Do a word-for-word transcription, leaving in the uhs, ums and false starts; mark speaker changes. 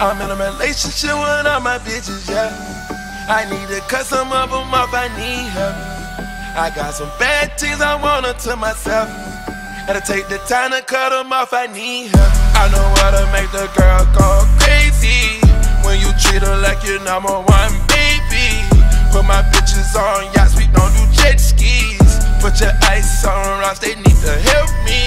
Speaker 1: I'm in a relationship with all my bitches, yeah. I need to cut some of them off, I need help. I got some bad things I want unto myself. Gotta take the time to cut them off, I need help. I know how to make the girl go crazy when you treat her like your number one baby. Put my bitches on yachts, we don't do jet skis. Put your ice on rocks, they need to help me.